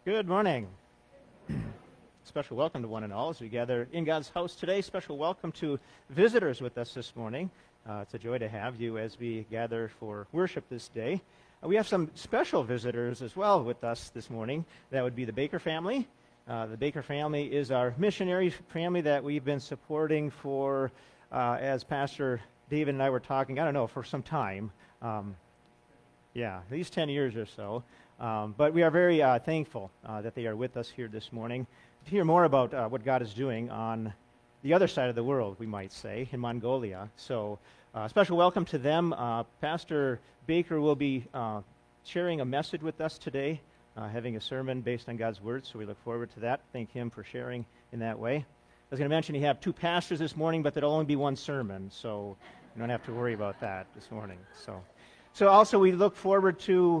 Good morning. Special welcome to one and all as we gather in God's house today. Special welcome to visitors with us this morning. It's a joy to have you as we gather for worship this day. We have some special visitors as well with us this morning. That would be the Baker family. The Baker family is our missionary family that we've been supporting for, as Pastor David and I were talking, I don't know, for some time. At least 10 years or so. But we are very thankful that they are with us here this morning to hear more about what God is doing on the other side of the world, we might say, in Mongolia. So special welcome to them. Pastor Baker will be sharing a message with us today, having a sermon based on God's Word, so we look forward to that. Thank him for sharing in that way. I was going to mention you have two pastors this morning, but there'll only be one sermon, so you don't have to worry about that this morning. So also we look forward to...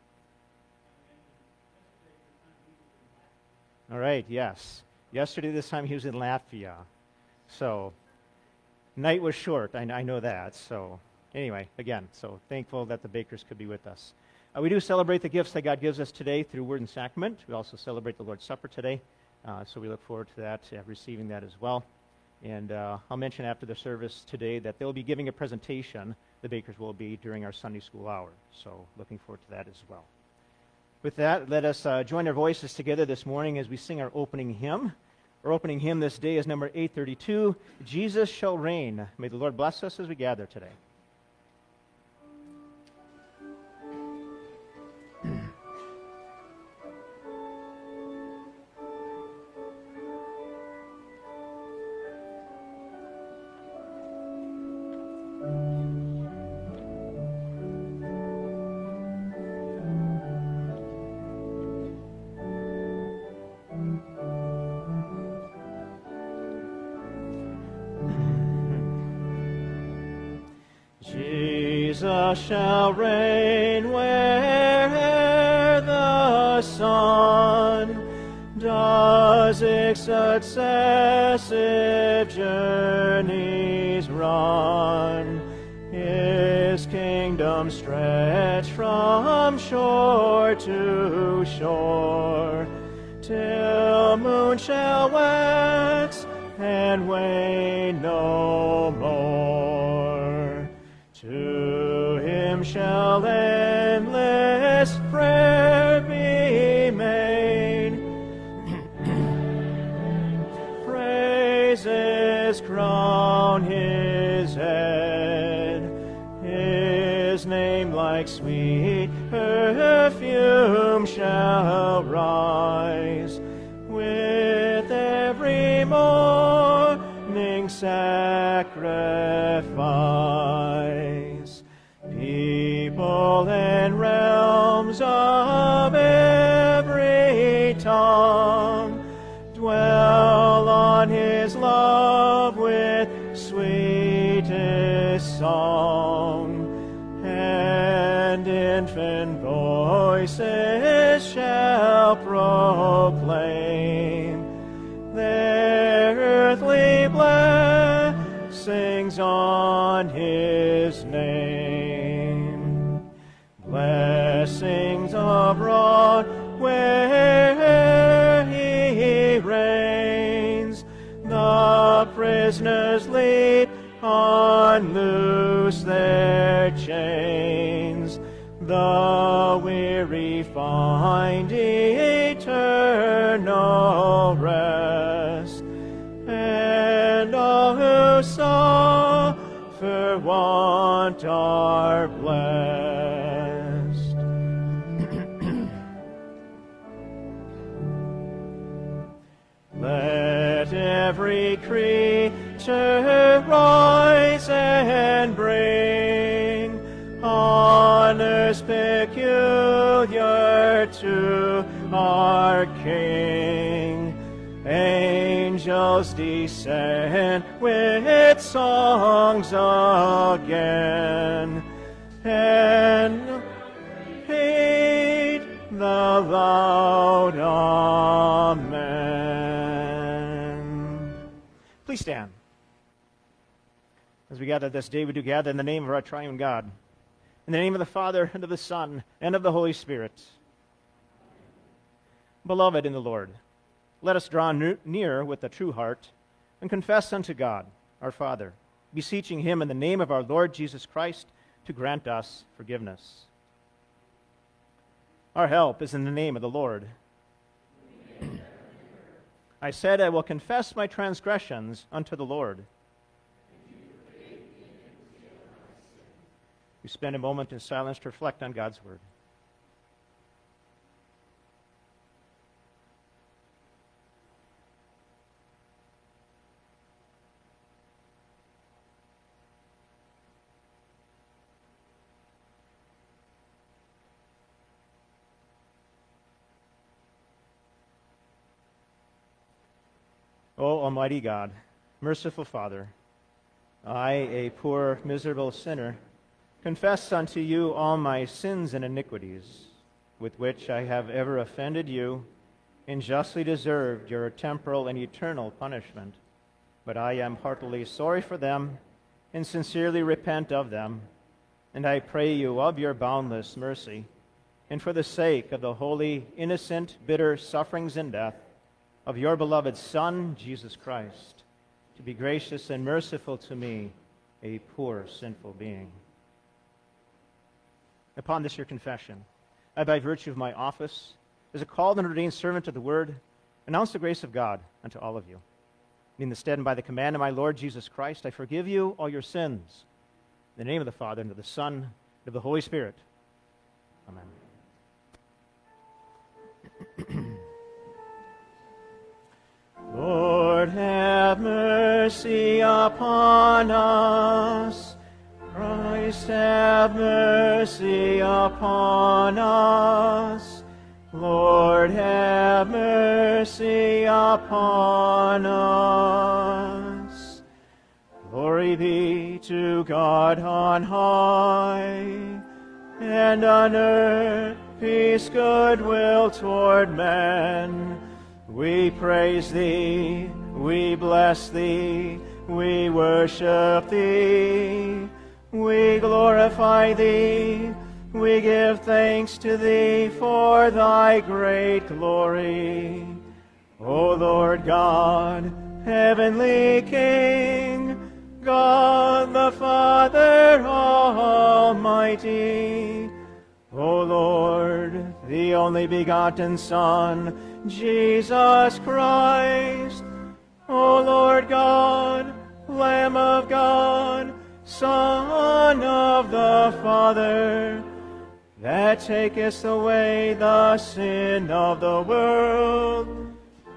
All right, yes. Yesterday, this time, he was in Latvia. So, night was short. I know that. So, anyway, again, so thankful that the Bakers could be with us. We do celebrate the gifts that God gives us today through Word and Sacrament. We also celebrate the Lord's Supper today. So we look forward to that, receiving that as well. And I'll mention after the service today that they'll be giving a presentation, the Bakers will be, during our Sunday school hour. So, looking forward to that as well. With that, let us join our voices together this morning as we sing our opening hymn. Our opening hymn this day is number 832, Jesus Shall Reign. May the Lord bless us as we gather today. Jesus shall reign where'er the sun does its successive journeys run. His kingdom stretch from shore to shore, till moon shall wax and wane no more. To him shall endless prayer be made, praises crown his head, his name like sweet perfume shall rise with every morning sacrifice. People and realms of every tongue dwell on his love with sweetest song, and infant voices shall proclaim their earthly blessings on his name. Blessings abroad where he reigns, the prisoners lead, unloose their chains, the weary find eternal rest, and all who suffer want are blessed. Let every creature rise and bring honors peculiar to our King. Angels descend with songs again, and heed the loud Amen. Please stand. As we gather this day, we do gather in the name of our triune God. In the name of the Father, and of the Son, and of the Holy Spirit. Beloved in the Lord, let us draw near with a true heart and confess unto God, our Father, beseeching him in the name of our Lord Jesus Christ to grant us forgiveness. Our help is in the name of the Lord. I said, I will confess my transgressions unto the Lord. We spend a moment in silence to reflect on God's word. O Almighty God, merciful Father, I, a poor, miserable sinner, confess unto you all my sins and iniquities, with which I have ever offended you, and justly deserved your temporal and eternal punishment. But I am heartily sorry for them, and sincerely repent of them, and I pray you of your boundless mercy, and for the sake of the holy, innocent, bitter sufferings and death of your beloved Son, Jesus Christ, to be gracious and merciful to me, a poor, sinful being. Upon this your confession, I, by virtue of my office, as a called and ordained servant of the Word, announce the grace of God unto all of you. In the stead and by the command of my Lord Jesus Christ, I forgive you all your sins. In the name of the Father, and of the Son, and of the Holy Spirit. Amen. Lord, have mercy upon us. Christ, have mercy upon us. Lord, have mercy upon us. Glory be to God on high, and on earth peace, goodwill toward men. We praise thee, we bless thee, we worship thee, we glorify thee, we give thanks to thee for thy great glory. O Lord God, heavenly King, God the Father Almighty, O Lord, the only begotten Son, Jesus Christ, O Lord God, Lamb of God, Son of the Father, that takest away the sin of the world,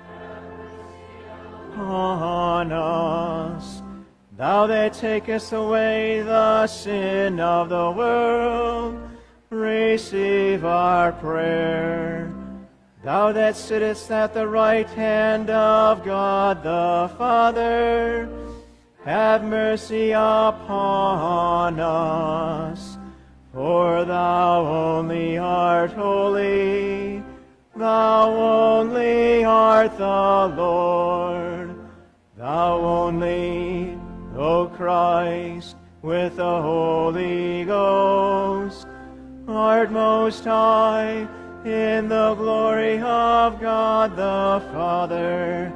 on us. Thou that takest away the sin of the world, receive our prayer. Thou that sittest at the right hand of God the Father, have mercy upon us. For thou only art holy, thou only art the Lord, thou only, O Christ, with the Holy Ghost, art most high, in the glory of God the Father.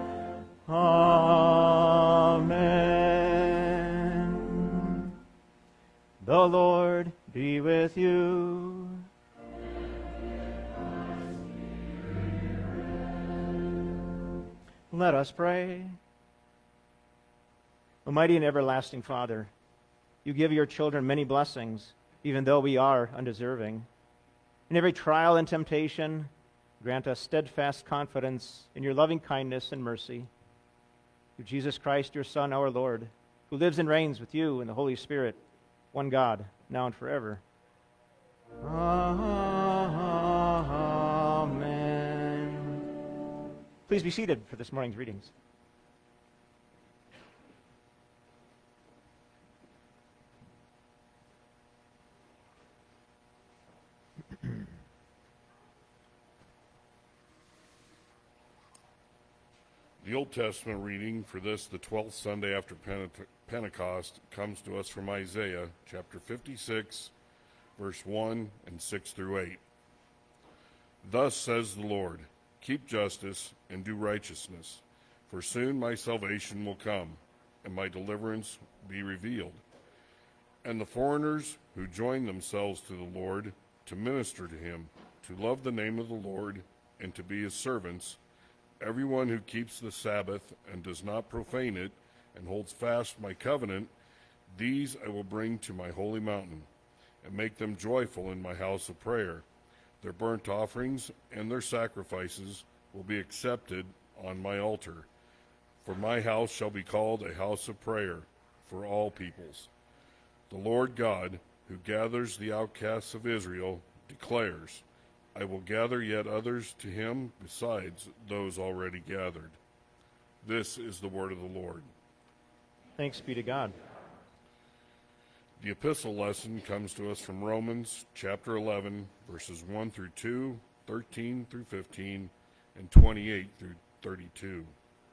Amen. The Lord be with you. Let us pray. Almighty and everlasting Father, you give your children many blessings, even though we are undeserving. In every trial and temptation, grant us steadfast confidence in your loving kindness and mercy. Through Jesus Christ, your Son, our Lord, who lives and reigns with you in the Holy Spirit, one God, now and forever. Amen. Please be seated for this morning's readings. The Old Testament reading for this, the 12th Sunday after Pentecost, comes to us from Isaiah chapter 56, verse 1 and 6 through 8. Thus says the Lord, keep justice, and do righteousness. For soon my salvation will come, and my deliverance be revealed. And the foreigners who join themselves to the Lord, to minister to him, to love the name of the Lord, and to be his servants, everyone who keeps the Sabbath and does not profane it, and holds fast my covenant, these I will bring to my holy mountain, and make them joyful in my house of prayer. Their burnt offerings and their sacrifices will be accepted on my altar. For my house shall be called a house of prayer for all peoples. The Lord God, who gathers the outcasts of Israel, declares, I will gather yet others to him besides those already gathered. This is the word of the Lord. Thanks be to God. The epistle lesson comes to us from Romans chapter 11, verses 1 through 2, 13 through 15, and 28 through 32.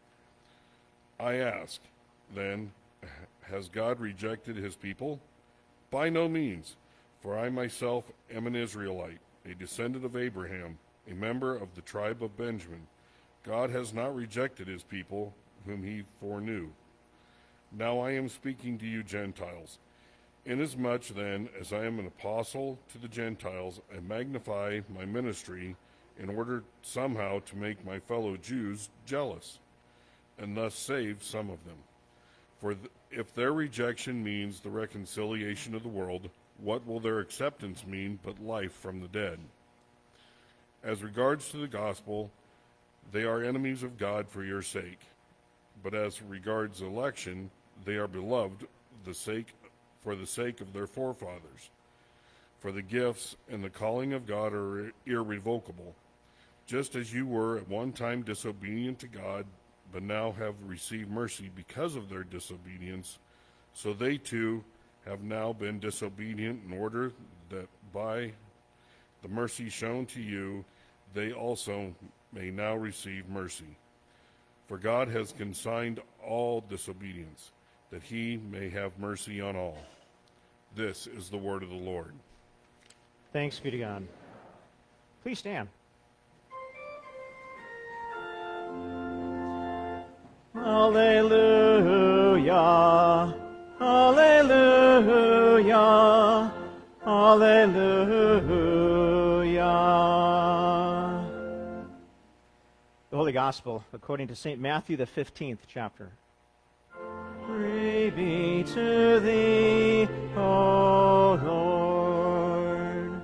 I ask, then, has God rejected his people? By no means, for I myself am an Israelite, a descendant of Abraham, a member of the tribe of Benjamin. God has not rejected his people, whom he foreknew. Now I am speaking to you Gentiles. Inasmuch then as I am an apostle to the Gentiles, I magnify my ministry in order somehow to make my fellow Jews jealous, and thus save some of them. For if their rejection means the reconciliation of the world, what will their acceptance mean but life from the dead? As regards to the gospel, they are enemies of God for your sake. But as regards election, they are beloved for the sake of their forefathers. For the gifts and the calling of God are irrevocable. Just as you were at one time disobedient to God, but now have received mercy because of their disobedience, so they too have now been disobedient in order that by the mercy shown to you, they also may now receive mercy. For God has consigned all disobedience, that he may have mercy on all. This is the word of the Lord. Thanks be to God. Please stand. Alleluia, alleluia, alleluia. The Holy Gospel according to St. Matthew, the 15th chapter. Glory be to thee, O Lord.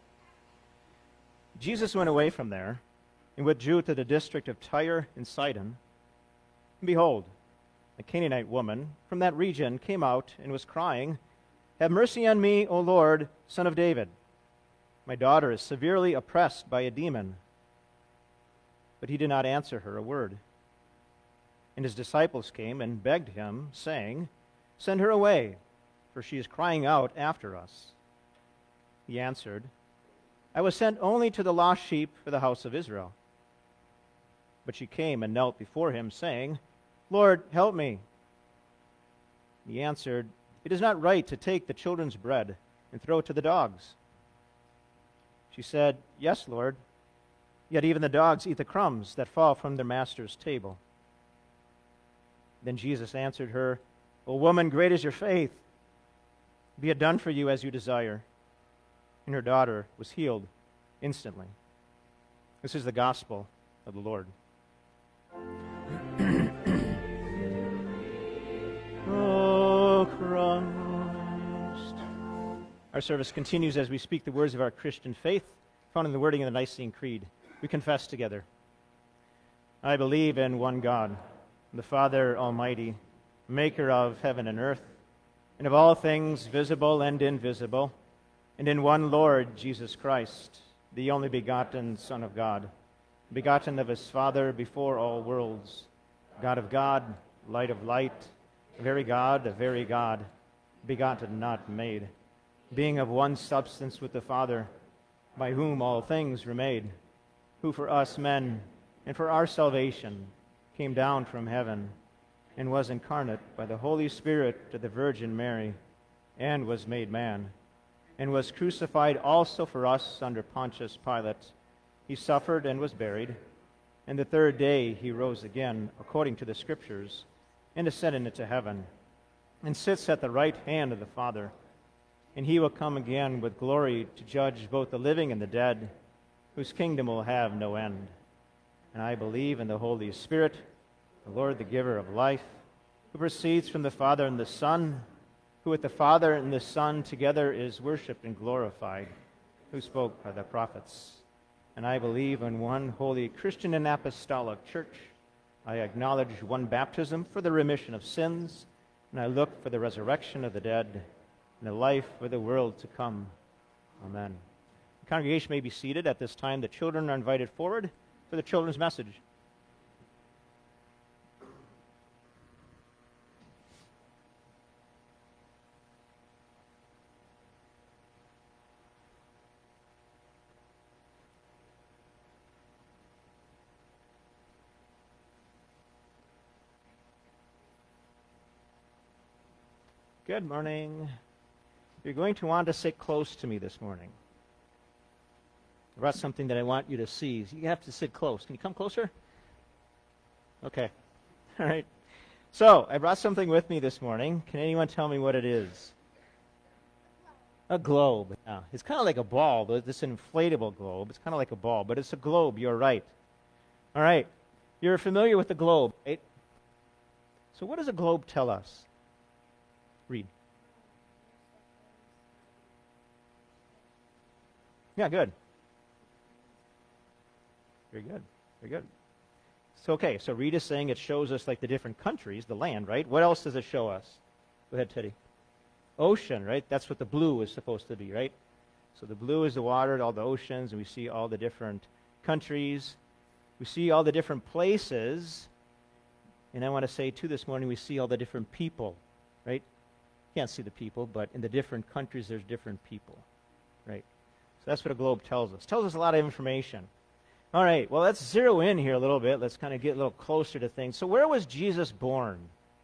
Jesus went away from there and withdrew to the district of Tyre and Sidon. And behold, a Canaanite woman from that region came out and was crying, Have mercy on me, O Lord, Son of David. My daughter is severely oppressed by a demon. But he did not answer her a word. And his disciples came and begged him, saying, Send her away, for she is crying out after us. He answered, I was sent only to the lost sheep for the house of Israel. But she came and knelt before him, saying, Lord, help me. He answered, It is not right to take the children's bread and throw it to the dogs. She said, Yes, Lord, yet even the dogs eat the crumbs that fall from their master's table. Then Jesus answered her, O woman, great is your faith. Be it done for you as you desire. And her daughter was healed instantly. This is the gospel of the Lord. O Christ. Our service continues as we speak the words of our Christian faith, found in the wording of the Nicene Creed. We confess together. I believe in one God, the Father Almighty, maker of heaven and earth, and of all things visible and invisible, and in one Lord Jesus Christ, the only begotten Son of God, begotten of his Father before all worlds, God of God, light of light, very God of very God, begotten, not made, being of one substance with the Father, by whom all things were made, who for us men and for our salvation came down from heaven, and was incarnate by the Holy Spirit to the Virgin Mary, and was made man, and was crucified also for us under Pontius Pilate. He suffered and was buried. And the third day he rose again, according to the Scriptures, and ascended into heaven, and sits at the right hand of the Father. And he will come again with glory to judge both the living and the dead, whose kingdom will have no end. And I believe in the Holy Spirit, the Lord, the giver of life, who proceeds from the Father and the Son, who with the Father and the Son together is worshipped and glorified, who spoke by the prophets. And I believe in one holy Christian and apostolic church. I acknowledge one baptism for the remission of sins, and I look for the resurrection of the dead and the life of the world to come. Amen. The congregation may be seated. At this time, the children are invited forward for the children's message. Good morning. You're going to want to sit close to me this morning. I brought something that I want you to see. You have to sit close. Can you come closer? Okay. All right. So, I brought something with me this morning. Can anyone tell me what it is? A globe. Yeah. It's kind of like a ball. This inflatable globe. It's kind of like a ball, but it's a globe. You're right. All right. You're familiar with the globe, right? So what does a globe tell us? Read. Yeah, good. Very good. Very good. So, okay, so Reed is saying it shows us like the different countries, the land, right? What else does it show us? Go ahead, Teddy. Ocean, right? That's what the blue is supposed to be, right? So the blue is the water, all the oceans, and we see all the different countries. We see all the different places. And I want to say, too, this morning, we see all the different people, right? Can't see the people, but in the different countries, there's different people, right? So that's what a globe tells us. It tells us a lot of information. All right, well, let's zero in here a little bit. Let's kind of get a little closer to things. So where was Jesus born?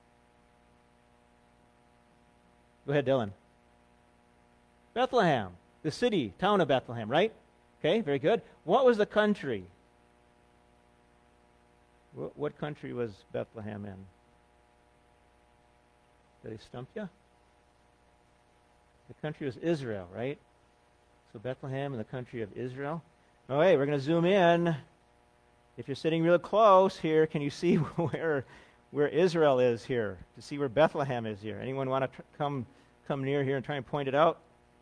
Go ahead, Dylan. Bethlehem, the city, town of Bethlehem, right? Okay, very good. What was the country? What country was Bethlehem in? Did they stump you? The country was Israel, right? So Bethlehem in the country of Israel. All right, we're going to zoom in. If you're sitting real close here, can you see where Israel is here? To see where Bethlehem is here? Anyone want to come near here and try and point it out?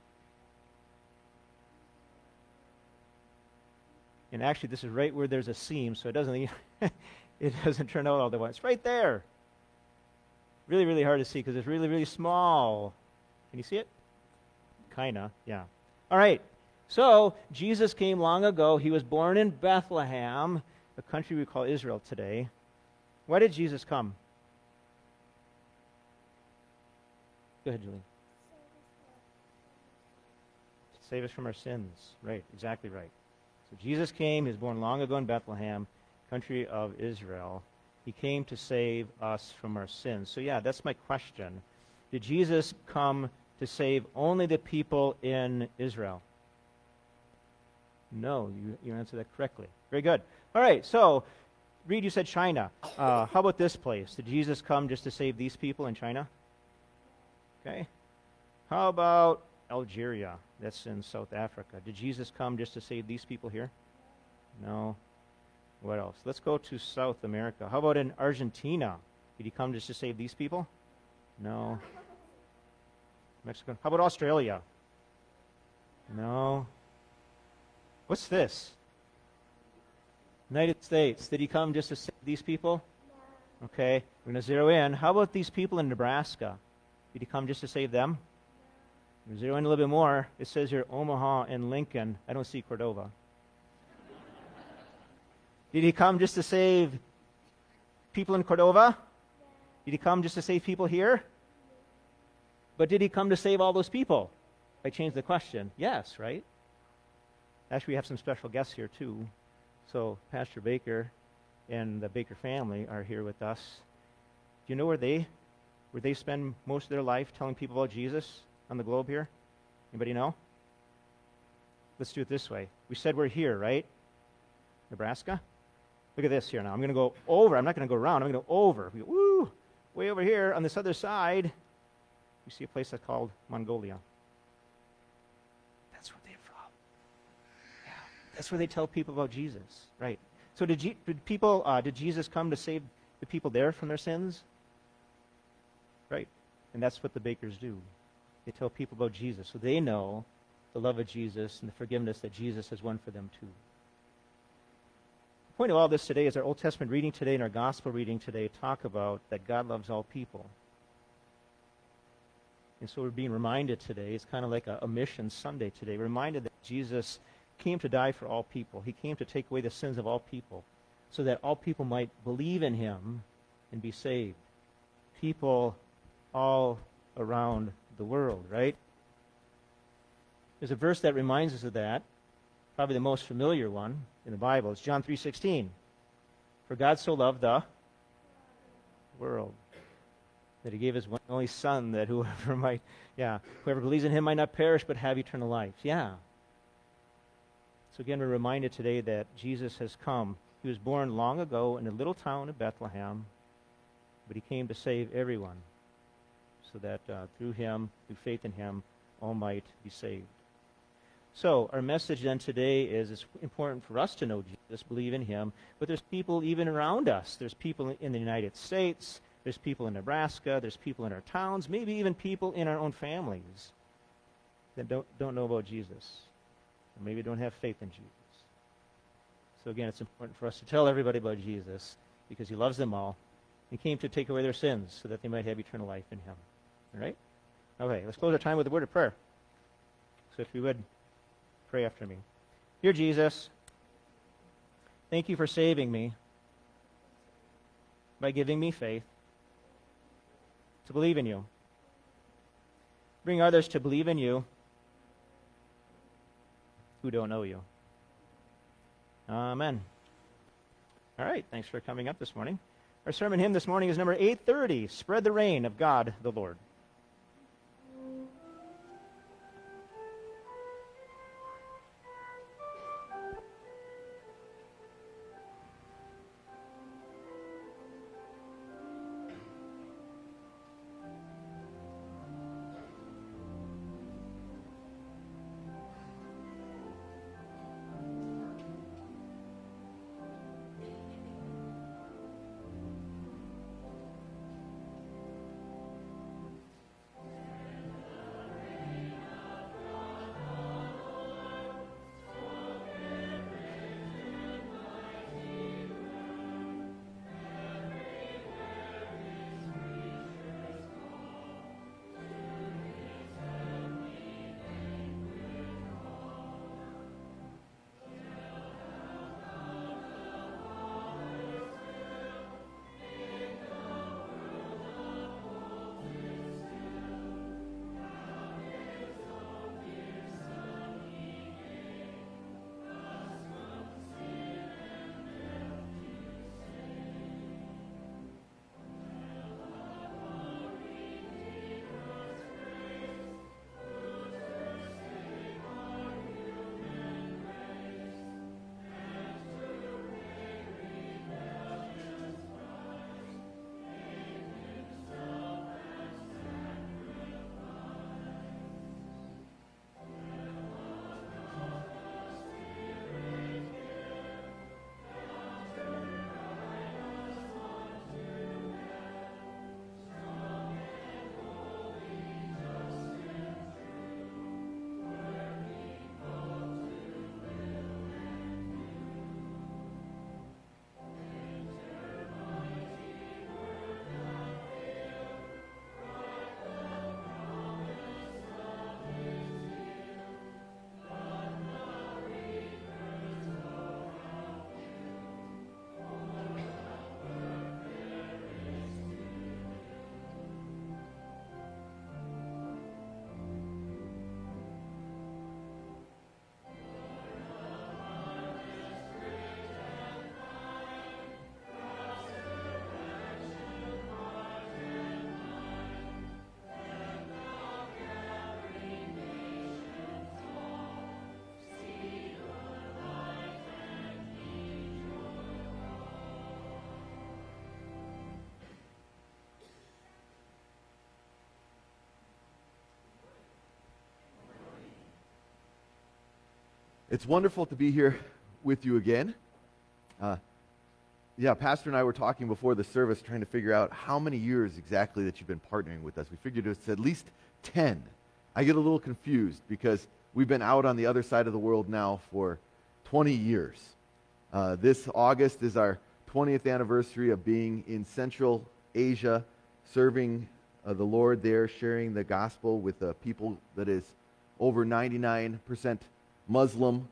And actually, this is right where there's a seam, so it doesn't it doesn't turn out all the way. It's right there. Really, really hard to see because it's really, really small. Can you see it? Kinda, yeah. All right. So, Jesus came long ago. He was born in Bethlehem, the country we call Israel today. Why did Jesus come? Go ahead, Julie. To save us from our sins. Right, exactly right. So Jesus came. He was born long ago in Bethlehem, country of Israel. He came to save us from our sins. So yeah, that's my question. Did Jesus come to save only the people in Israel? No, you answered that correctly. Very good. All right, so, Reed, you said China. How about this place? Did Jesus come just to save these people in China? Okay. How about Algeria? That's in South Africa. Did Jesus come just to save these people here? No. What else? Let's go to South America. How about in Argentina? Did he come just to save these people? No. Mexico. How about Australia? No. What's this? United States. Did he come just to save these people? No. Okay. We're going to zero in. How about these people in Nebraska? Did he come just to save them? No. We're zero in a little bit more. It says here Omaha and Lincoln. I don't see Cordova. Did he come just to save people in Cordova? Did he come just to save people here? But did he come to save all those people? I changed the question. Yes, right? Actually, we have some special guests here, too. So Pastor Baker and the Baker family are here with us. Do you know where they spend most of their life telling people about Jesus on the globe here? Anybody know? Let's do it this way. We said we're here, right? Nebraska? Look at this here now. I'm going to go over. I'm not going to go around. I'm going to go over. We go, woo! Way over here on this other side, you see a place that's called Mongolia. That's where they're from. Yeah, that's where they tell people about Jesus, right? So did Jesus come to save the people there from their sins? Right. And that's what the bakers do. They tell people about Jesus, so they know the love of Jesus and the forgiveness that Jesus has won for them too. The point of all this today is our Old Testament reading today and our gospel reading today talk about that God loves all people. And so we're being reminded today, it's kind of like a mission Sunday today, reminded that Jesus came to die for all people. He came to take away the sins of all people so that all people might believe in him and be saved. People all around the world, right? There's a verse that reminds us of that, probably the most familiar one in the Bible. It's John 3:16. For God so loved the world that he gave his one and only Son, that whoever believes in him might not perish but have eternal life. Yeah. So again, we're reminded today that Jesus has come. He was born long ago in a little town of Bethlehem, but he came to save everyone so that through him, through faith in him, all might be saved. So our message then today is it's important for us to know Jesus, believe in him, but there's people even around us. There's people in the United States, there's people in Nebraska, there's people in our towns, maybe even people in our own families that don't know about Jesus, or maybe don't have faith in Jesus. So again, it's important for us to tell everybody about Jesus because he loves them all. He came to take away their sins so that they might have eternal life in him. All right? Okay, let's close our time with a word of prayer. So if you would, pray after me. Dear Jesus, thank you for saving me by giving me faith to believe in you. Bring others to believe in you who don't know you. Amen. All right, thanks for coming up this morning. Our sermon hymn this morning is number 830, Spread the Reign of God the Lord. It's wonderful to be here with you again. Pastor and I were talking before the service trying to figure out how many years exactly that you've been partnering with us. We figured it's at least 10. I get a little confused because we've been out on the other side of the world now for 20 years. This August is our 20th anniversary of being in Central Asia, serving the Lord there, sharing the gospel with a people that is over 99% Muslim.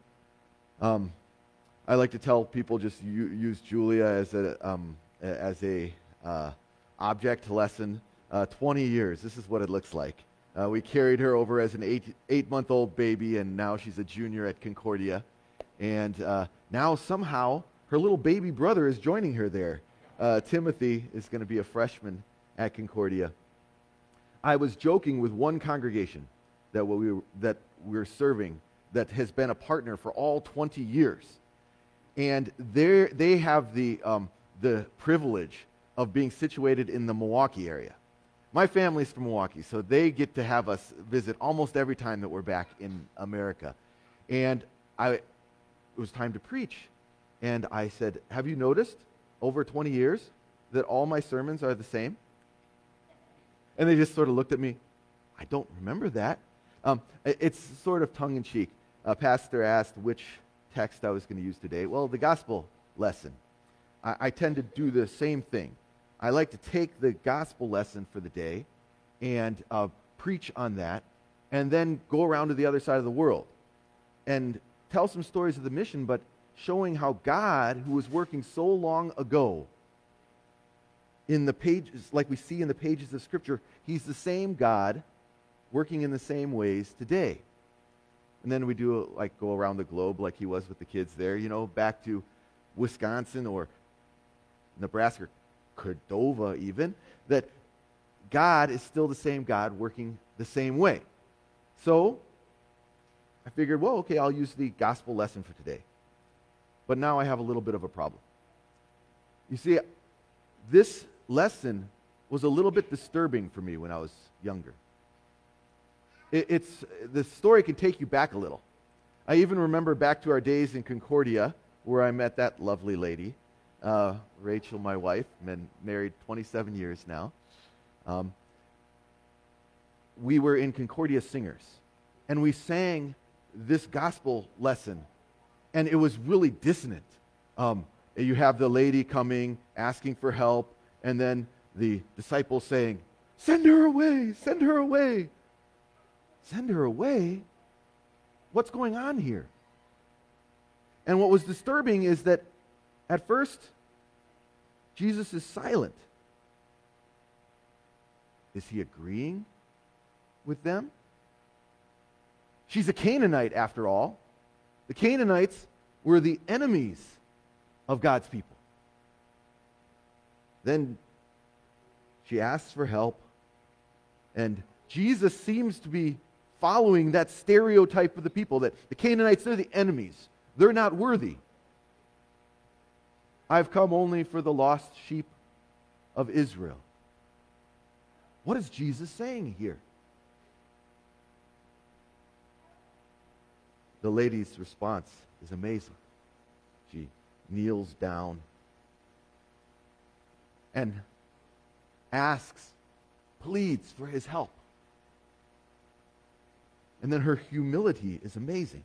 I like to tell people just use Julia as a object lesson. 20 years. This is what it looks like. We carried her over as an eight-month-old baby, and now she's a junior at Concordia. And now somehow her little baby brother is joining her there. Timothy is going to be a freshman at Concordia. I was joking with one congregation that we're serving that has been a partner for all 20 years. And they have the privilege of being situated in the Milwaukee area. My family's from Milwaukee, so they get to have us visit almost every time that we're back in America. And it was time to preach. And I said, have you noticed over 20 years that all my sermons are the same? And they just sort of looked at me. I don't remember that. It's sort of tongue-in-cheek. Pastor asked which text I was going to use today. Well, the gospel lesson. I tend to do the same thing. I like to take the gospel lesson for the day and preach on that, and then go around to the other side of the world and tell some stories of the mission, but showing how God, who was working so long ago in the pages, like we see in the pages of Scripture, He's the same God working in the same ways today. And then we do go around the globe like he was with the kids there, back to Wisconsin or Nebraska, Cordova even, that God is still the same God working the same way. So I figured, well, okay, I'll use the gospel lesson for today. But now I have a little bit of a problem. You see, this lesson was a little bit disturbing for me when I was younger. The story can take you back a little. I even remember back to our days in Concordia, where I met that lovely lady, Rachel, my wife, been married 27 years now. We were in Concordia Singers, and we sang this gospel lesson, and it was really dissonant. You have the lady coming, asking for help, and then the disciples saying, "Send her away, send her away." Send her away? What's going on here? And what was disturbing is that at first, Jesus is silent. Is he agreeing with them? She's a Canaanite, after all. The Canaanites were the enemies of God's people. Then she asks for help, and Jesus seems to be following that stereotype of the people, that the Canaanites, they're the enemies. They're not worthy. I've come only for the lost sheep of Israel. What is Jesus saying here? The lady's response is amazing. She kneels down and asks, pleads for his help. And then her humility is amazing.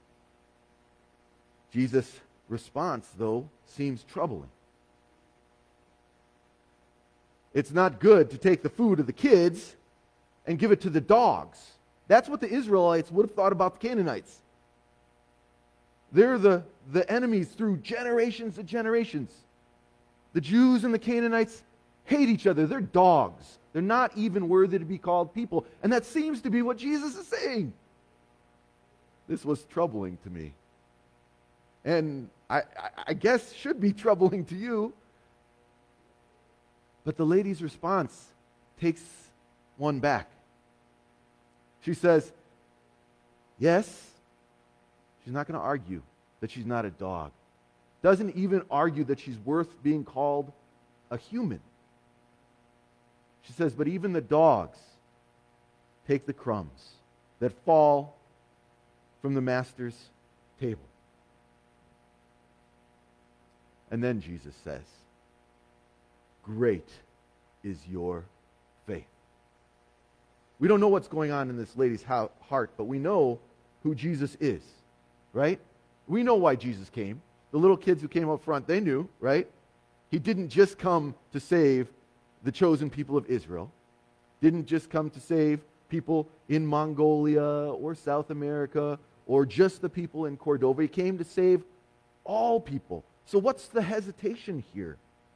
Jesus' response, though, seems troubling. It's not good to take the food of the kids and give it to the dogs. That's what the Israelites would have thought about the Canaanites. They're the enemies through generations and generations. The Jews and the Canaanites hate each other. They're dogs. They're not even worthy to be called people. And that seems to be what Jesus is saying. This was troubling to me. And I guess should be troubling to you. But the lady's response takes one back. She says, yes, she's not going to argue that she's not a dog. Doesn't even argue that she's worth being called a human. She says, but even the dogs take the crumbs that fall from the master's table. And then Jesus says, great is your faith. We don't know what's going on in this lady's heart, but we know who Jesus is, right? We know why Jesus came. The little kids who came up front, they knew, right? He didn't just come to save the chosen people of Israel. Didn't just come to save people in Mongolia or South America or just the people in Cordova. He came to save all people. So what's the hesitation here?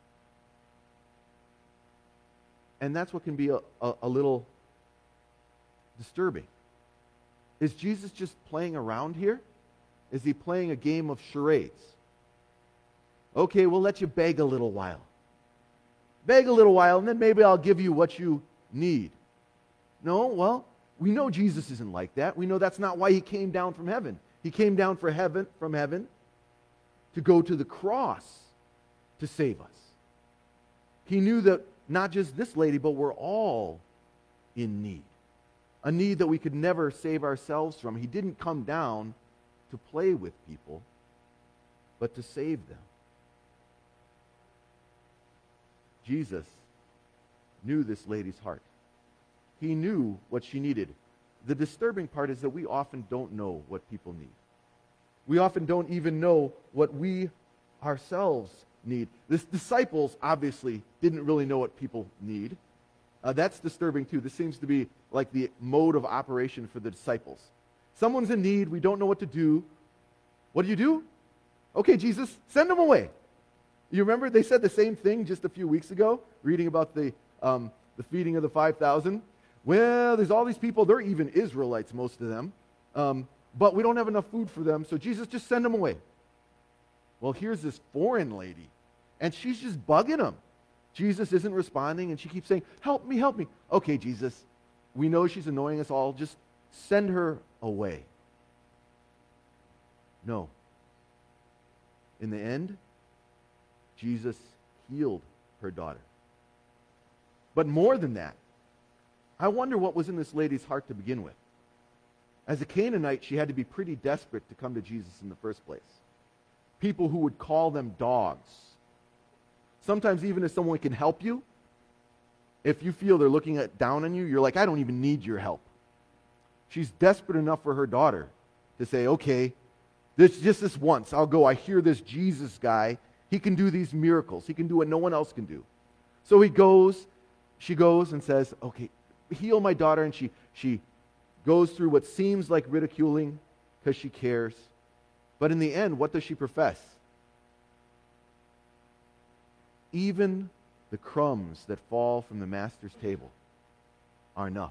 And that's what can be a little disturbing. Is Jesus just playing around here? Is he playing a game of charades? Okay, we'll let you beg a little while. Beg a little while, and then maybe I'll give you what you need. No, well, we know Jesus isn't like that. We know that's not why he came down from heaven. He came down from heaven to go to the cross to save us. He knew that not just this lady, but we're all in need. A need that we could never save ourselves from. He didn't come down to play with people, but to save them. Jesus knew this lady's heart. He knew what she needed. The disturbing part is that we often don't know what people need. We often don't even know what we ourselves need. The disciples obviously didn't really know what people need. That's disturbing too. This seems to be like the mode of operation for the disciples. Someone's in need. We don't know what to do. What do? Okay, Jesus, send them away. You remember they said the same thing just a few weeks ago, reading about the feeding of the 5,000. Well, there's all these people. They're even Israelites, most of them. But we don't have enough food for them, so Jesus, just send them away. Well, here's this foreign lady, and she's just bugging them. Jesus isn't responding, and she keeps saying, help me, help me. Okay, Jesus, we know she's annoying us all. Just send her away. No. In the end, Jesus healed her daughter. But more than that, I wonder what was in this lady's heart to begin with. As a Canaanite, she had to be pretty desperate to come to Jesus in the first place. People who would call them dogs. Sometimes even if someone can help you, if you feel they're looking down on you, you're like, I don't even need your help. She's desperate enough for her daughter to say, okay, just this once, I'll go. I hear this Jesus guy. He can do these miracles. He can do what no one else can do. So she goes and says, okay, heal my daughter. And she goes through what seems like ridiculing because she cares. But in the end, what does she profess? Even the crumbs that fall from the master's table are enough.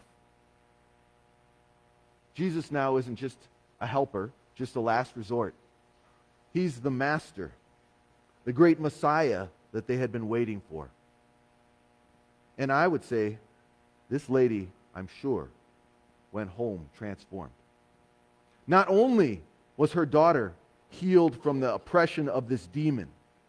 Jesus now isn't just a helper, just a last resort. He's the master, the great Messiah that they had been waiting for. And I would say, this lady, I'm sure, went home transformed. Not only was her daughter healed from the oppression of this demon,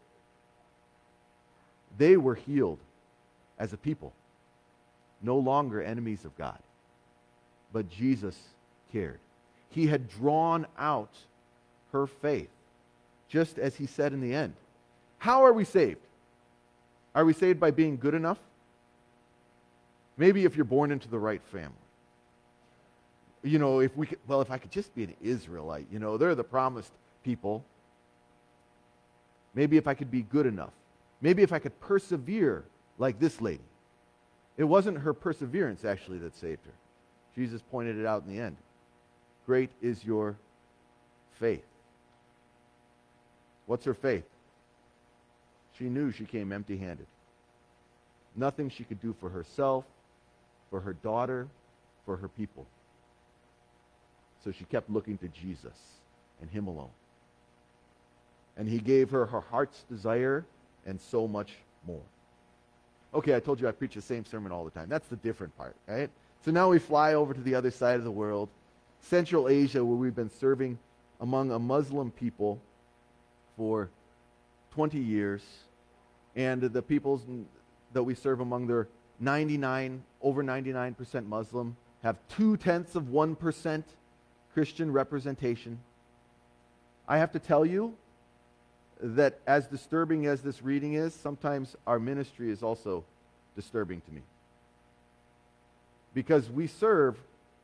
they were healed as a people, no longer enemies of God. But Jesus cared. He had drawn out her faith, just as he said in the end. How are we saved? Are we saved by being good enough? Maybe if you're born into the right family. You know, if I could just be an Israelite, they're the promised people. Maybe if I could be good enough. Maybe if I could persevere like this lady. It wasn't her perseverance, actually, that saved her. Jesus pointed it out in the end. Great is your faith. What's her faith? She knew she came empty-handed. Nothing she could do for herself, for her daughter, for her people. So she kept looking to Jesus and him alone. And he gave her her heart's desire and so much more. Okay, I told you I preach the same sermon all the time. That's the different part, right? So now we fly over to the other side of the world, Central Asia, where we've been serving among a Muslim people for 20 years. And the peoples that we serve among, they're over 99% Muslim, have 0.2% Christian representation. I have to tell you that as disturbing as this reading is, sometimes our ministry is also disturbing to me. Because we serve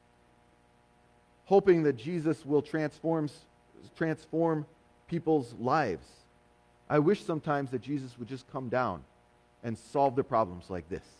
hoping that Jesus will transform people's lives. I wish sometimes that Jesus would just come down and solve the problems like this.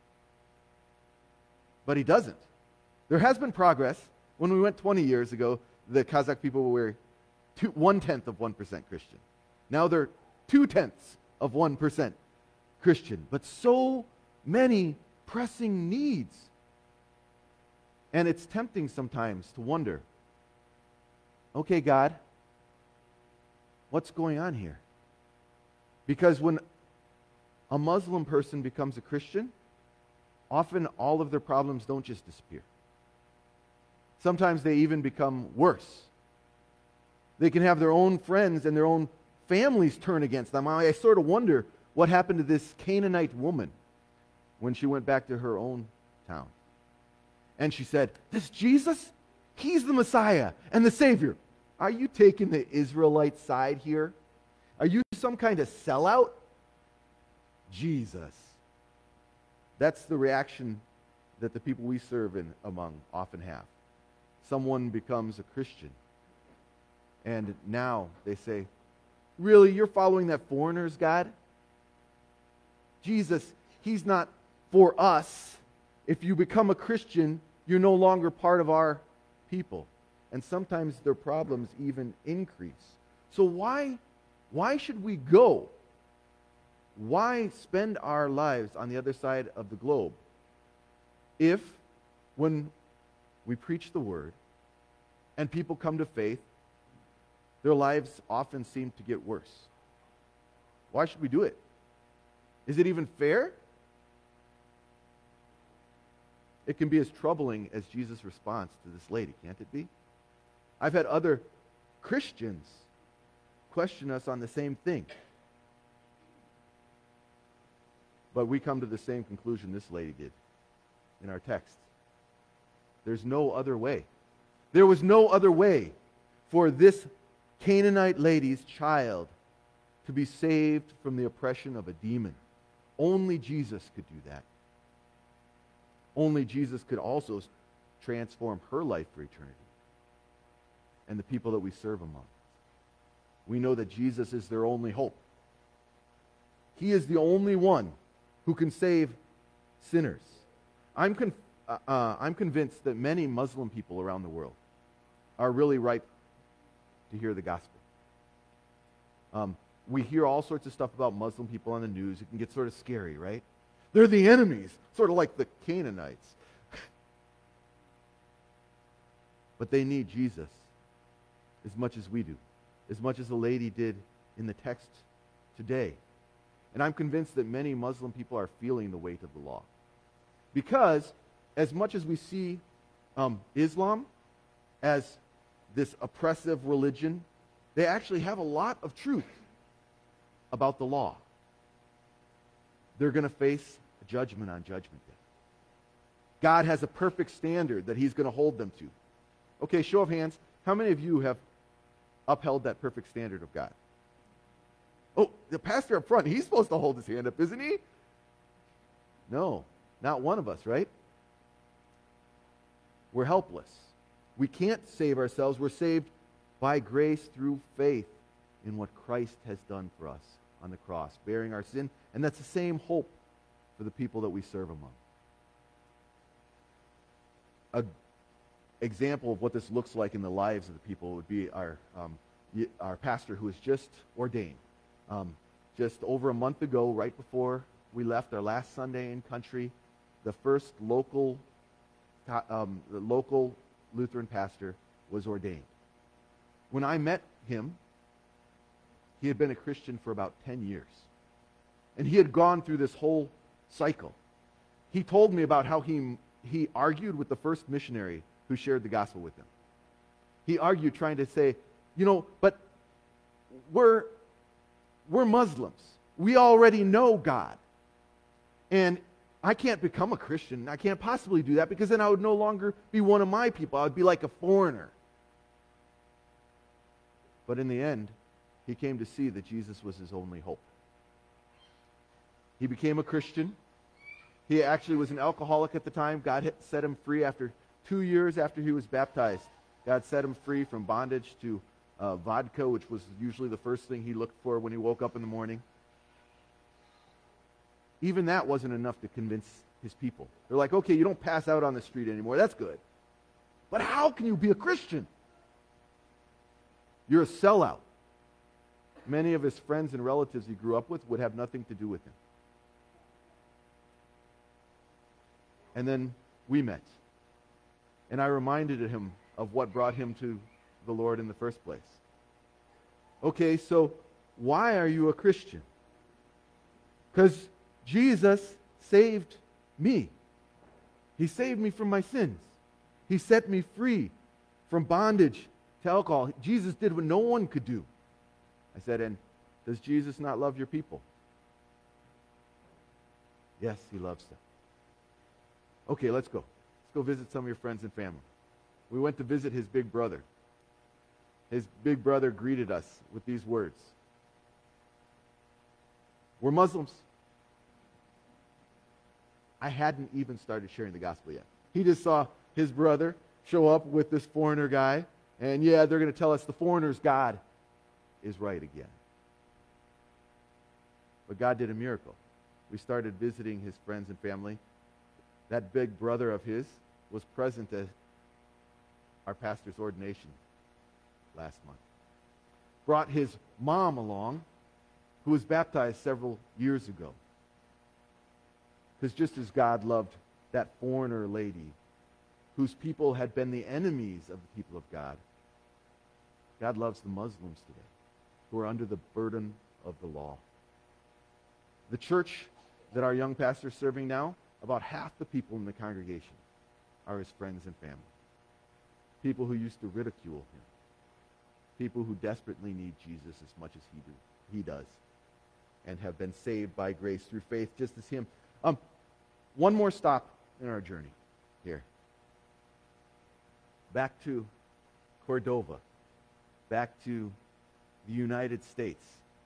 But he doesn't. There has been progress. When we went 20 years ago, the Kazakh people were 1/10 of 1% Christian. Now they're 2/10 of 1% Christian. But so many pressing needs. And it's tempting sometimes to wonder, okay, God, what's going on here? Because when a Muslim person becomes a Christian, often all of their problems don't just disappear. Sometimes they even become worse. They can have their own friends and their own families turn against them. I sort of wonder what happened to this Canaanite woman when she went back to her own town. And she said, this Jesus, he's the Messiah and the Savior. Are you taking the Israelite side here? Are you some kind of sellout? Jesus. That's the reaction that the people we serve among often have. Someone becomes a Christian, and now they say, really, you're following that foreigner's God? Jesus, he's not for us. If you become a Christian, you're no longer part of our people. And sometimes their problems even increase. So why should we go? Why spend our lives on the other side of the globe if, when we preach the word and people come to faith, their lives often seem to get worse? Why should we do it? Is it even fair? It can be as troubling as Jesus' response to this lady, can't it be? I've had other Christians question us on the same thing. But we come to the same conclusion this lady did in our text. There's no other way. There was no other way for this Canaanite lady's child to be saved from the oppression of a demon. Only Jesus could do that. Only Jesus could also transform her life for eternity and the people that we serve among. We know that Jesus is their only hope. He is the only one who can save sinners. I'm convinced that many Muslim people around the world are really ripe to hear the gospel. We hear all sorts of stuff about Muslim people on the news. It can get sort of scary, right? They're the enemies, sort of like the Canaanites. But they need Jesus as much as we do, as much as the lady did in the text today. And I'm convinced that many Muslim people are feeling the weight of the law. Because as much as we see Islam as this oppressive religion, they actually have a lot of truth about the law. They're going to face a judgment on Judgment Day. God has a perfect standard that he's going to hold them to. Okay, show of hands. How many of you have upheld that perfect standard of God? Oh, the pastor up front, he's supposed to hold his hand up, isn't he? No, not one of us, right? We're helpless. We can't save ourselves. We're saved by grace through faith in what Christ has done for us on the cross, bearing our sin. And that's the same hope for the people that we serve among. An example of what this looks like in the lives of the people would be our pastor who was just ordained. Just over a month ago, right before we left our last Sunday in country, the first local Lutheran pastor was ordained. When I met him, he had been a Christian for about 10 years. And he had gone through this whole cycle. He told me about how he argued with the first missionary who shared the gospel with him. He argued trying to say, but we're Muslims. We already know God. And I can't become a Christian. I can't possibly do that because then I would no longer be one of my people. I would be like a foreigner. But in the end, he came to see that Jesus was his only hope. He became a Christian. He actually was an alcoholic at the time. God set him free after 2 years after he was baptized. God set him free from bondage to vodka, which was usually the first thing he looked for when he woke up in the morning. Even that wasn't enough to convince his people. They're like, okay, you don't pass out on the street anymore. That's good. But how can you be a Christian? You're a sellout. Many of his friends and relatives he grew up with would have nothing to do with him. And then we met. And I reminded him of what brought him to the Lord in the first place. Okay, so why are you a Christian? Because Jesus saved me. He saved me from my sins. He set me free from bondage to alcohol. Jesus did what no one could do. I said, and does Jesus not love your people? Yes, he loves them. Okay, let's go. Let's go visit some of your friends and family. We went to visit his big brother. His big brother greeted us with these words. We're Muslims. I hadn't even started sharing the gospel yet. He just saw his brother show up with this foreigner guy, and yeah, they're going to tell us the foreigner's God is right again. But God did a miracle. We started visiting his friends and family. That big brother of his was present at our pastor's ordination last month. Brought his mom along, who was baptized several years ago. Because just as God loved that foreigner lady, whose people had been the enemies of the people of God, God loves the Muslims today, who are under the burden of the law. The church that our young pastor is serving now, about half the people in the congregation are his friends and family. People who used to ridicule him. People who desperately need Jesus as much as he does. And have been saved by grace through faith, just as him. One more stop in our journey here. Back to Cordova. Back to the United States.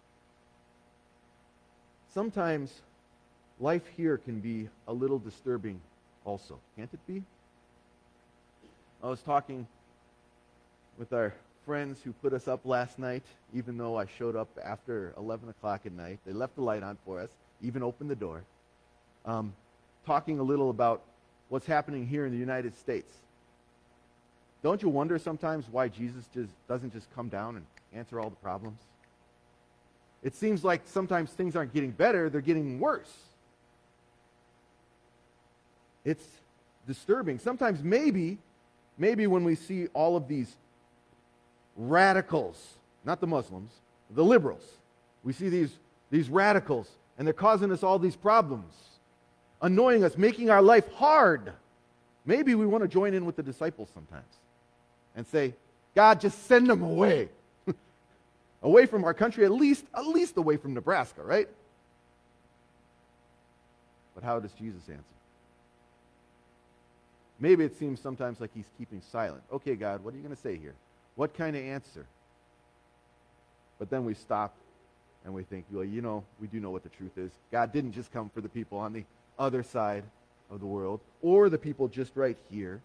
Sometimes life here can be a little disturbing also. Can't it be? I was talking with our friends who put us up last night, even though I showed up after 11 o'clock at night. They left the light on for us, even opened the door. Talking a little about what's happening here in the United States. Don't you wonder sometimes why Jesus doesn't just come down and answer all the problems? It seems like sometimes things aren't getting better, they're getting worse. It's disturbing. Sometimes maybe when we see all of these radicals, not the Muslims, the liberals, we see these radicals, and they're causing us all these problems, annoying us, making our life hard. Maybe we want to join in with the disciples sometimes and say, God, just send them away. Away from our country, at least away from Nebraska, right? But how does Jesus answer? Maybe it seems sometimes like he's keeping silent. Okay, God, what are you going to say here? What kind of answer? But then we stop and we think, well, we do know what the truth is. God didn't just come for the people on the other side of the world or the people just right here.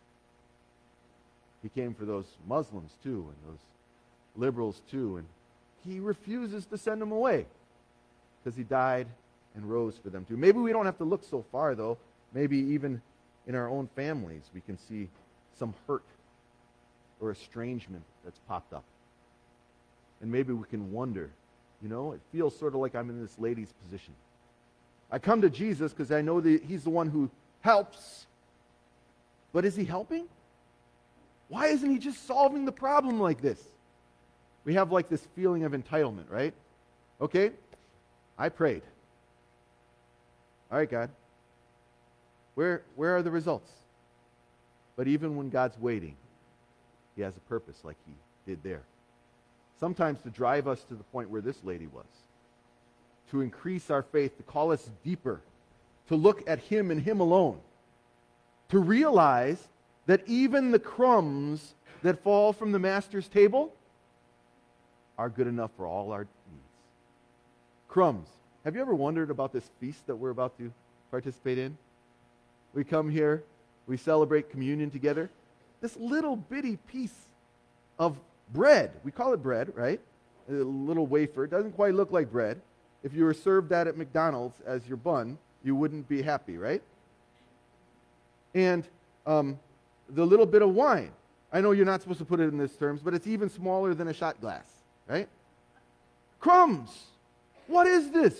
He came for those Muslims too and those liberals too, and he refuses to send them away because he died and rose for them too. Maybe we don't have to look so far, though. Maybe even in our own families we can see some hurt or estrangement that's popped up. And maybe we can wonder, it feels sort of like I'm in this lady's position. I come to Jesus because I know that he's the one who helps, but is he helping? Why isn't he just solving the problem like this? We have like this feeling of entitlement, right? Okay, I prayed. All right, God, where are the results? But even when God's waiting, he has a purpose like he did there. Sometimes to drive us to the point where this lady was. To increase our faith, to call us deeper, to look at him and him alone. To realize that even the crumbs that fall from the master's table are good enough for all our needs. Crumbs. Have you ever wondered about this feast that we're about to participate in? We come here, we celebrate communion together. This little bitty piece of bread, we call it bread, right? A little wafer. It doesn't quite look like bread. If you were served that at McDonald's as your bun, you wouldn't be happy, right? And the little bit of wine. I know you're not supposed to put it in these terms, but it's even smaller than a shot glass, right? Crumbs. What is this?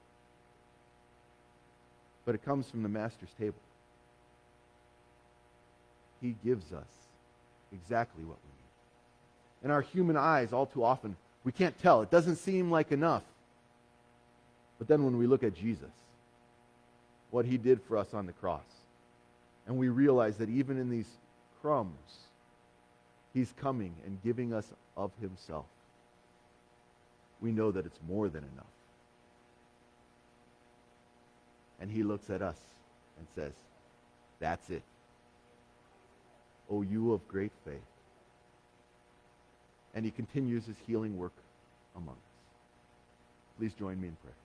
But it comes from the Master's table. He gives us exactly what we need. In our human eyes, all too often, we can't tell. It doesn't seem like enough. But then when we look at Jesus, what he did for us on the cross, and we realize that even in these crumbs, he's coming and giving us of himself, we know that it's more than enough. And he looks at us and says, that's it. O you of great faith. And he continues his healing work among us. Please join me in prayer.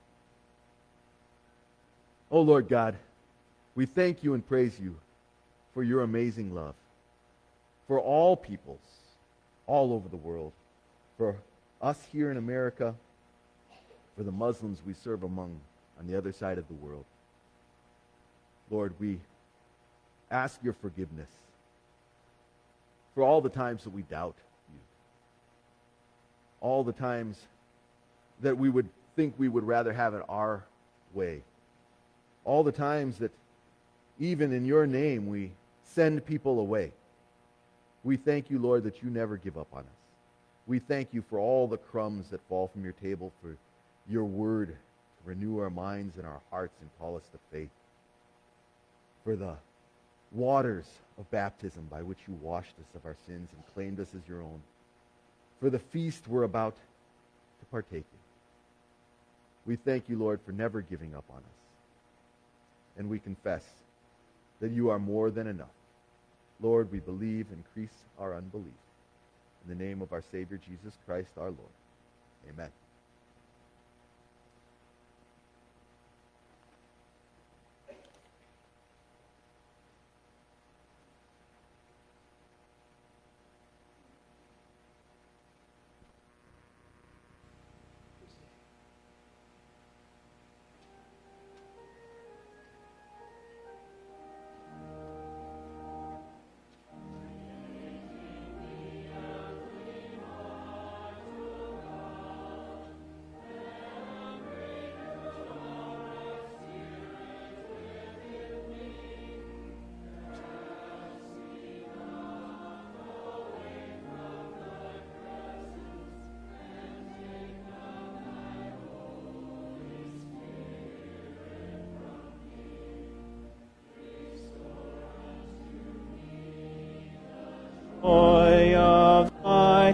Oh Lord God, we thank you and praise you for your amazing love for all peoples all over the world, for us here in America, for the Muslims we serve among on the other side of the world. Lord, we ask your forgiveness for all the times that we doubt you, all the times that we would think we would rather have it our way, all the times that even in your name we send people away. We thank you, Lord, that you never give up on us. We thank you for all the crumbs that fall from your table, for your word to renew our minds and our hearts and call us to faith, for the waters of baptism by which you washed us of our sins and claimed us as your own, for the feast we're about to partake in. We thank you, Lord, for never giving up on us. And we confess that you are more than enough. Lord, we believe, increase our unbelief. In the name of our Savior, Jesus Christ, our Lord. Amen. Joy of thy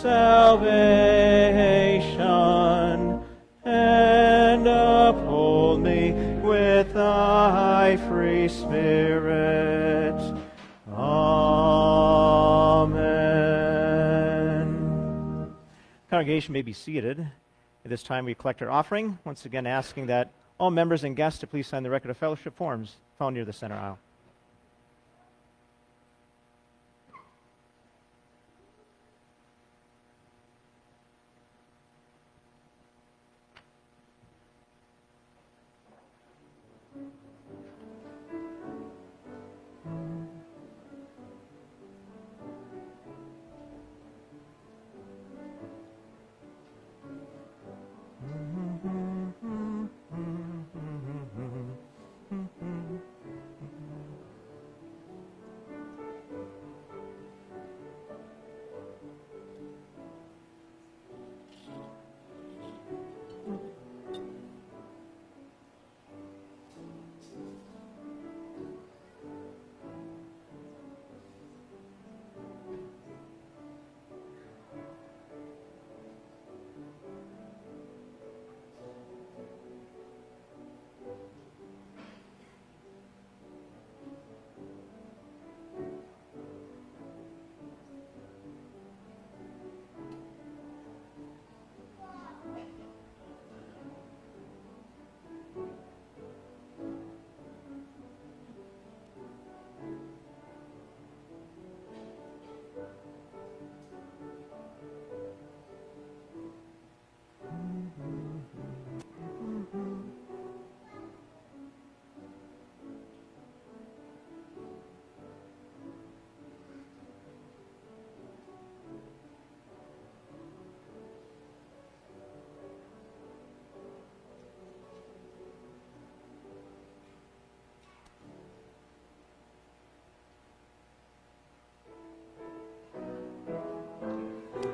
salvation, and uphold me with thy free Spirit. Amen. Congregation may be seated. At this time we collect our offering, once again asking that all members and guests to please sign the record of fellowship forms found near the center aisle.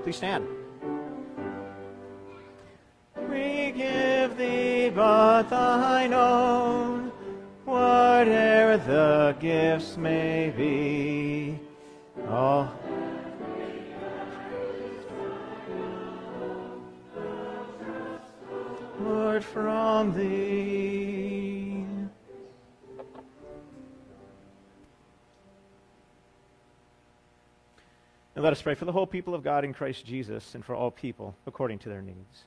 Please stand. We give thee but thine own, whate'er the gifts may be. All Lord, from thee. And let us pray for the whole people of God in Christ Jesus and for all people according to their needs.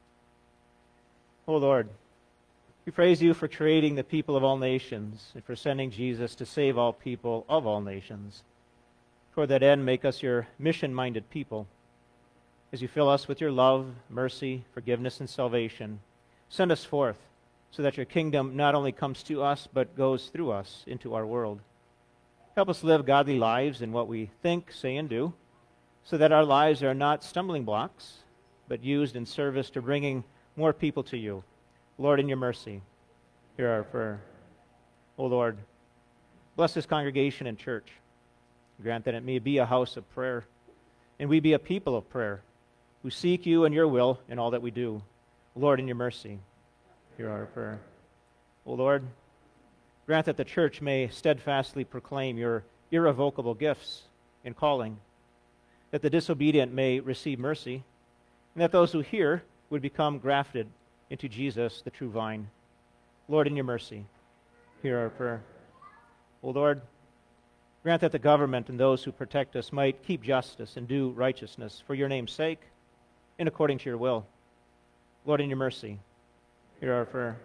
O Lord, we praise you for creating the people of all nations and for sending Jesus to save all people of all nations. Toward that end, make us your mission-minded people. As you fill us with your love, mercy, forgiveness, and salvation, send us forth so that your kingdom not only comes to us but goes through us into our world. Help us live godly lives in what we think, say, and do, so that our lives are not stumbling blocks, but used in service to bringing more people to you. Lord, in your mercy, hear our prayer. O Lord, bless this congregation and church. Grant that it may be a house of prayer, and we be a people of prayer, who seek you and your will in all that we do. Lord, in your mercy, hear our prayer. O Lord, grant that the church may steadfastly proclaim your irrevocable gifts and calling, that the disobedient may receive mercy, and that those who hear would become grafted into Jesus, the true vine. Lord, in your mercy, hear our prayer. O Lord, grant that the government and those who protect us might keep justice and do righteousness for your name's sake and according to your will. Lord, in your mercy, hear our prayer.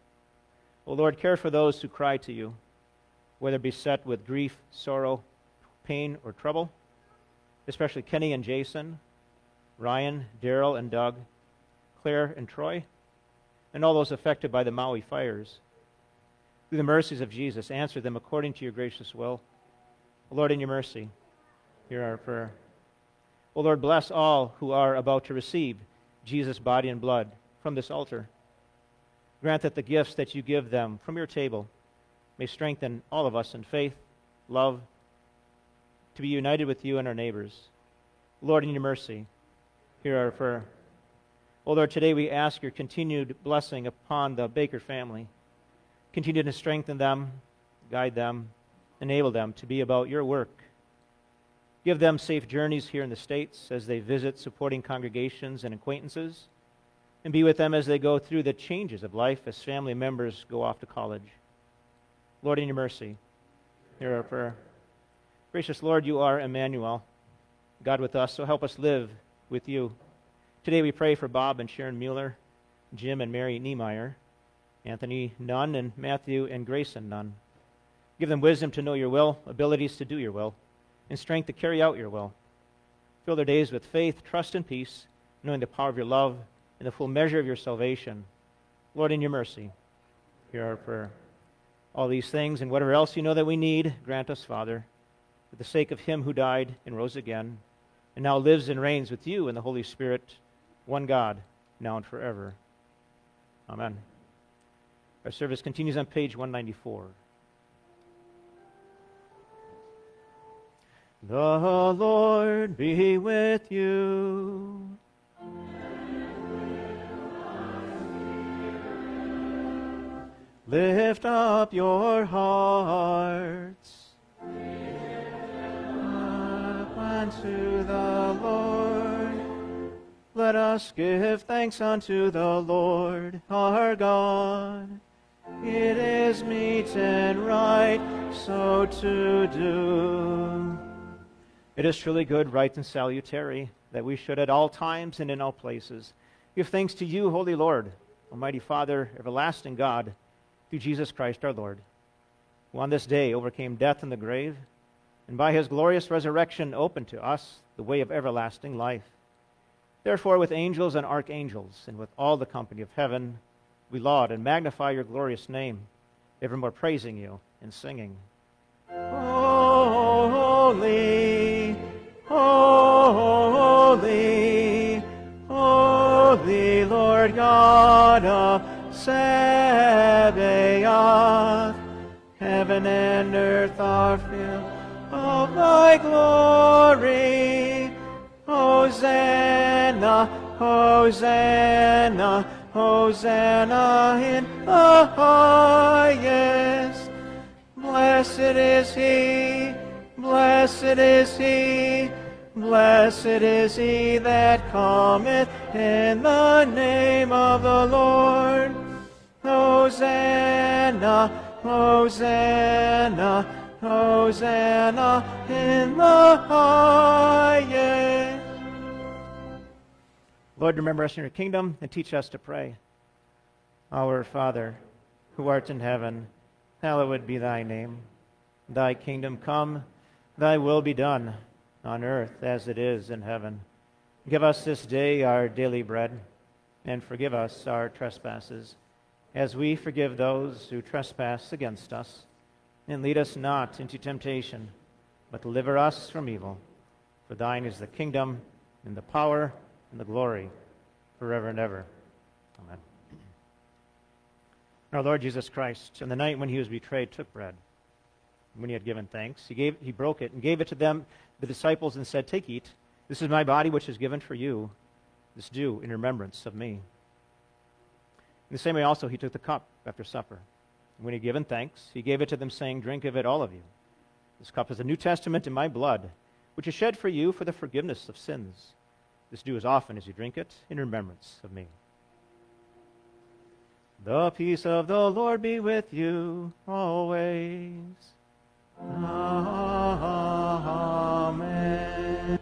O Lord, care for those who cry to you, whether beset with grief, sorrow, pain, or trouble, especially Kenny and Jason, Ryan, Daryl, and Doug, Claire and Troy, and all those affected by the Maui fires. Through the mercies of Jesus, answer them according to your gracious will. O Lord, in your mercy, hear our prayer. O Lord, bless all who are about to receive Jesus' body and blood from this altar. Grant that the gifts that you give them from your table may strengthen all of us in faith, love, to be united with you and our neighbors. Lord, in your mercy, hear our prayer. O Lord, today we ask your continued blessing upon the Baker family. Continue to strengthen them, guide them, enable them to be about your work. Give them safe journeys here in the States as they visit supporting congregations and acquaintances, and be with them as they go through the changes of life as family members go off to college. Lord, in your mercy, hear our prayer. Gracious Lord, you are Emmanuel, God with us, so help us live with you. Today we pray for Bob and Sharon Mueller, Jim and Mary Niemeyer, Anthony Nunn, and Matthew and Grayson Nunn. Give them wisdom to know your will, abilities to do your will, and strength to carry out your will. Fill their days with faith, trust, and peace, knowing the power of your love and the full measure of your salvation. Lord, in your mercy, hear our prayer. All these things and whatever else you know that we need, grant us, Father, for the sake of him who died and rose again, and now lives and reigns with you in the Holy Spirit, one God, now and forever. Amen. Our service continues on page 194. The Lord be with you. Lift up your hearts. Up unto the Lord. Let us give thanks unto the Lord our God. It is meet and right so to do. It is truly good, right, and salutary that we should at all times and in all places give thanks to you, Holy Lord, Almighty Father, everlasting God, through Jesus Christ our Lord, who on this day overcame death and the grave, and by his glorious resurrection opened to us the way of everlasting life. Therefore, with angels and archangels, and with all the company of heaven, we laud and magnify your glorious name, evermore praising you and singing. Holy, holy, holy Lord God of Sabaoth. Heaven and earth are filled of thy glory. Hosanna, Hosanna, Hosanna in the highest. Blessed is he, blessed is he, blessed is he that cometh in the name of the Lord. Hosanna, Hosanna, Hosanna in the highest. Lord, remember us in your kingdom and teach us to pray. Our Father, who art in heaven, hallowed be thy name. Thy kingdom come, thy will be done, on earth as it is in heaven. Give us this day our daily bread, and forgive us our trespasses, as we forgive those who trespass against us. And lead us not into temptation, but deliver us from evil. For thine is the kingdom, and the power, and the glory, forever and ever. Amen. Our Lord Jesus Christ, on the night when he was betrayed, took bread. When he had given thanks, he broke it and gave it to them, the disciples, and said, "Take, eat. This is my body which is given for you. This do in remembrance of me." In the same way also he took the cup after supper. And when he had given thanks, he gave it to them, saying, "Drink of it, all of you. This cup is the New Testament in my blood, which is shed for you for the forgiveness of sins. This do as often as you drink it in remembrance of me." The peace of the Lord be with you always. Amen.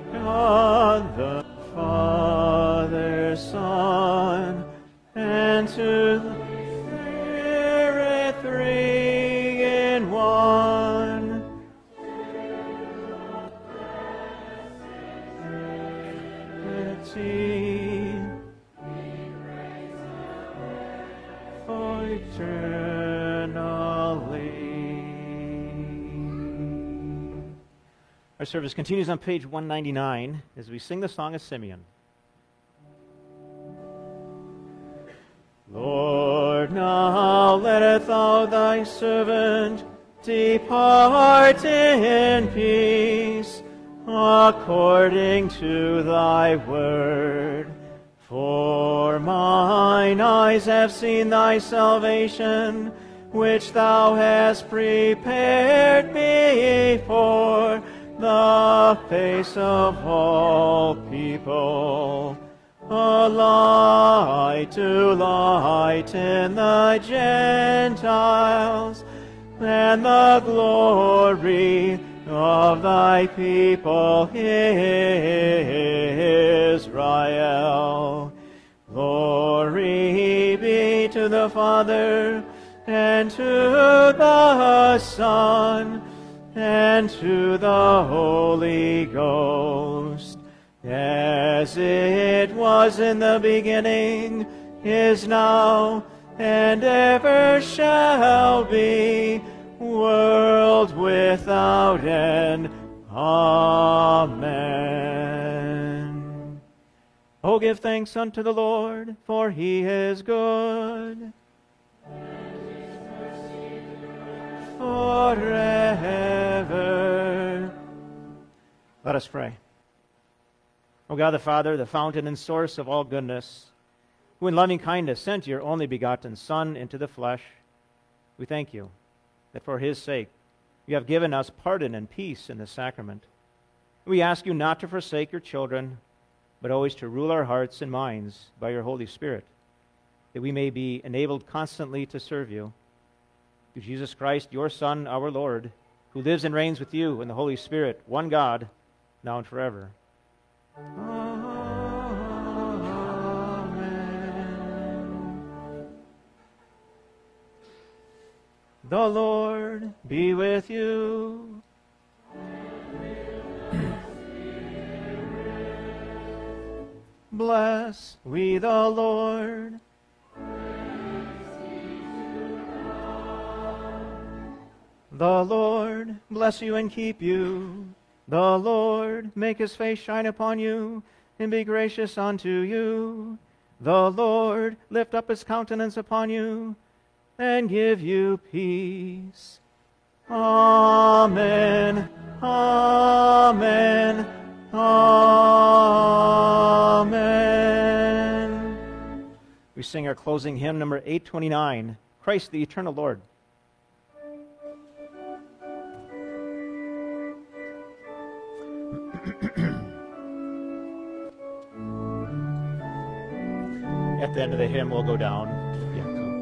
God the Father, Son, and to the Spirit, three in one. Trinity, eternally. Our service continues on page 199 as we sing the song of Simeon. Lord, now lettest thou thy servant depart in peace, according to thy word. For mine eyes have seen thy salvation, which thou hast prepared before the face of all people, a light to lighten the Gentiles, and the glory of thy people Israel. Glory be to the Father, and to the Son, and to the Holy Ghost, as it was in the beginning, is now, and ever shall be, world without end. Amen. Oh, give thanks unto the Lord, for he is good. Forever. Let us pray. O God the Father, the fountain and source of all goodness, who in loving kindness sent your only begotten Son into the flesh, we thank you that for his sake you have given us pardon and peace in the sacrament. We ask you not to forsake your children, but always to rule our hearts and minds by your Holy Spirit, that we may be enabled constantly to serve you. Through Jesus Christ, your Son, our Lord, who lives and reigns with you in the Holy Spirit, one God, now and forever. Amen. The Lord be with you. Bless we the Lord. The Lord bless you and keep you. The Lord make his face shine upon you and be gracious unto you. The Lord lift up his countenance upon you and give you peace. Amen. Amen. Amen. We sing our closing hymn, number 829, Christ the Eternal Lord. At the end of the hymn, we'll go down. Yeah,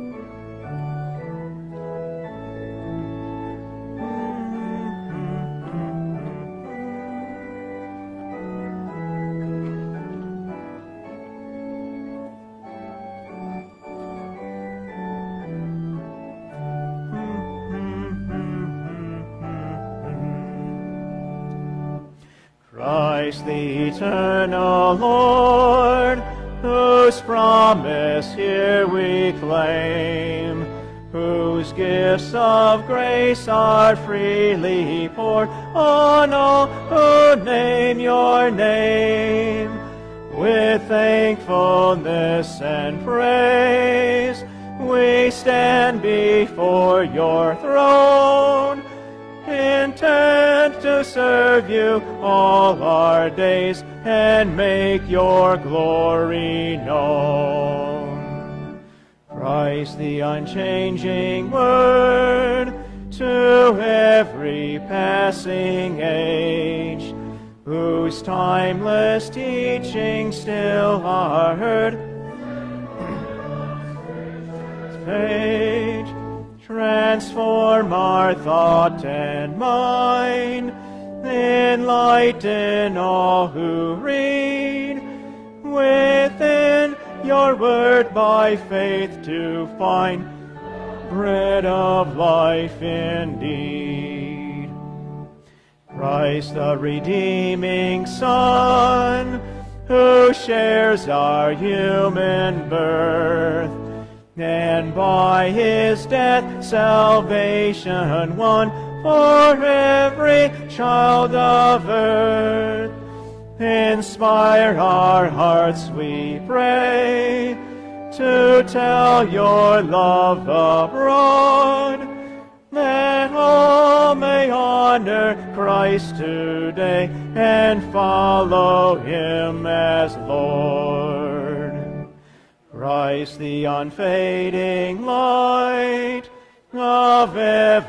Christ the eternal Lord, whose promise here we claim, whose gifts of grace are freely poured on all who name your name. With thankfulness and praise, we stand before your throne, intent to serve you all our days and make your glory known. Christ the unchanging Word, to every passing age, whose timeless teachings still are heard. Page, transform our thought and mind, enlighten all who read. Within your word by faith to find bread of life indeed. Christ the redeeming Son, who shares our human birth, and by his death salvation won for every child of earth. Inspire our hearts, we pray, to tell your love abroad, that all may honor Christ today and follow him as Lord. Christ, the unfading light of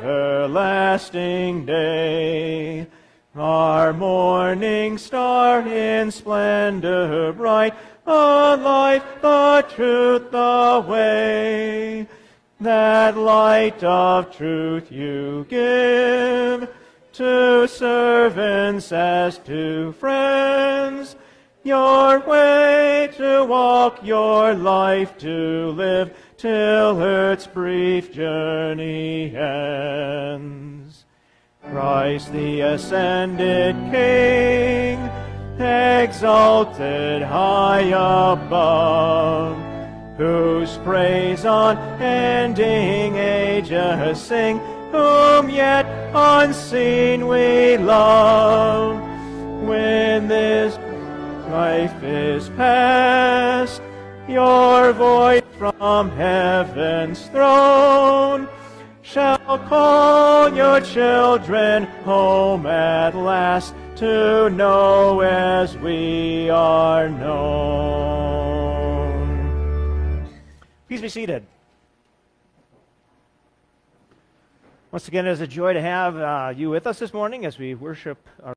everlasting day, our morning star in splendor bright, the life, the truth, the way. That light of truth you give to servants as to friends, your way to walk, your life to live, till earth's brief journey ends. Christ the ascended King, exalted high above, whose praise unending ages sing, whom yet unseen we love. When this life is past, your voice from heaven's throne shall call your children home at last, to know as we are known. Please be seated. Once again, it is a joy to have you with us this morning as we worship our